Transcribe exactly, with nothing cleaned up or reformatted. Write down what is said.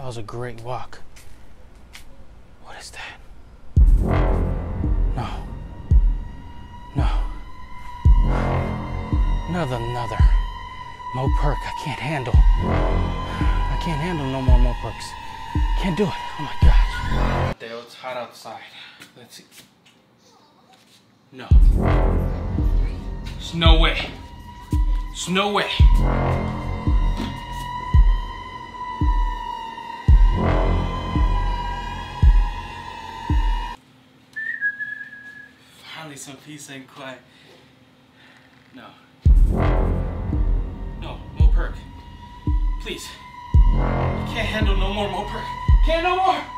was a great walk. What is that? No. No. Another, another. Mo perk, I can't handle. I can't handle no more Mo perks. Can't do it. Oh my gosh. It's hot outside. Let's see. No. There's no way. There's no way. Finally some peace and quiet. No. No, Mo perk. Please. I can't handle no more Mo perk. Can't no more.